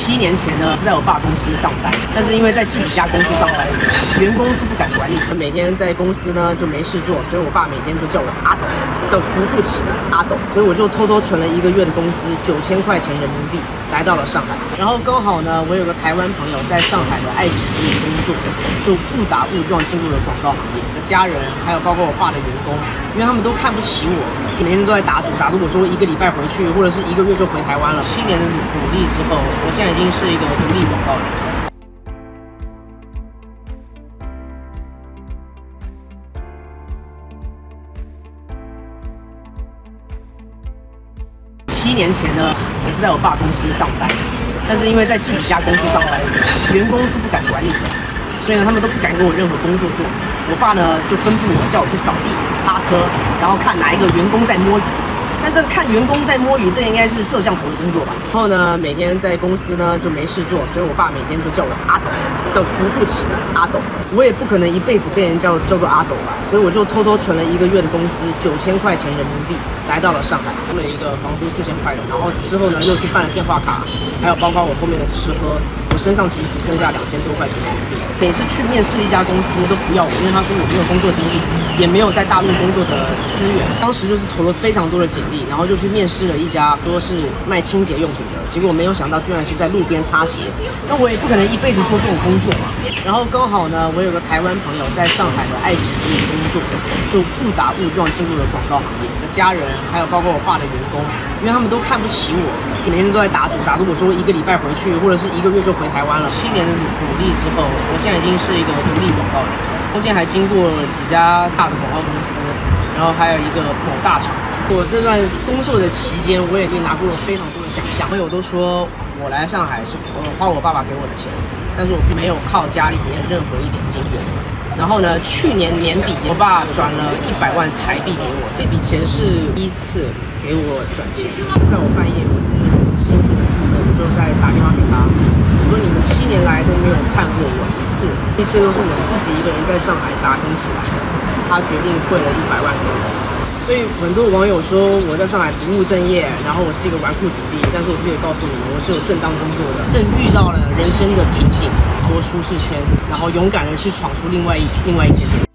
7年前呢是在我爸公司上班，但是因为在自己家公司上班，员工是不敢管理的。每天在公司呢就没事做，所以我爸每天就叫我阿斗的扶不起的阿斗，所以我就偷偷存了1个月的工资9000块钱人民币，来到了上海。然后刚好呢，我有个台湾朋友在上海的爱奇艺工作，就误打误撞进入了广告行业。我的家人还有包括我爸的员工，因为他们都看不起我，就每天都在打赌，我说1个礼拜回去，或者是1个月就回台湾了。7年的努力之后，我现在已经是一个独立广告人。7年前呢，我是在我爸公司上班，但是因为在自己家公司上班，员工是不敢管理的，所以呢，他们都不敢给我任何工作做。我爸呢就吩咐我，叫我去扫地、擦车，然后看哪一个员工在摸鱼。但这个看员工在摸鱼，这应该是摄像头的工作吧。然后呢，每天在公司呢就没事做，所以我爸每天就叫我阿斗的扶不起的阿斗。我也不可能一辈子被人叫做阿斗吧，所以我就偷偷存了1个月的工资9000块钱人民币，来到了上海，付了一个房租4000块的，然后之后呢又去办了电话卡，还有包括我后面的吃喝，我身上其实只剩下2000多块钱人民币。每次去面试一家公司都不要我，因为他说我没有工作经历，也没有在大陆工作的资源。当时就是投了非常多的简历，然后就去面试了一家说是卖清洁用品的，结果没有想到居然是在路边擦鞋。那我也不可能一辈子做这种工作嘛。然后刚好呢，我有个台湾朋友在上海的爱奇艺工作，就误打误撞进入了广告行业。我的家人还有包括我爸的员工，因为他们都看不起我，就每天都在打赌，我说1个礼拜回去，或者是1个月就回台湾了。7年的努力之后，我现在已经是一个独立广告人，中间还经过几家大的广告公司，然后还有一个某大厂。我这段工作的期间，我也已经拿过了非常多的奖项。朋友都说我来上海是花我爸爸给我的钱，但是我没有靠家里面任何一点金援。然后呢，去年年底，我爸转了100万台币给我，这笔钱是第一次给我转钱。是在我半夜，我真的心情很郁闷，我就在打电话给他，我说你们7年来都没有看过我一次，一切都是我自己一个人在上海打拼起来的。他决定汇了100万给我。所以很多网友说我在上海不务正业，然后我是一个纨绔子弟，但是我必须得告诉你们，我是有正当工作的，正遇到了人生的瓶颈，脱舒适圈，然后勇敢的去闯出另外一片天。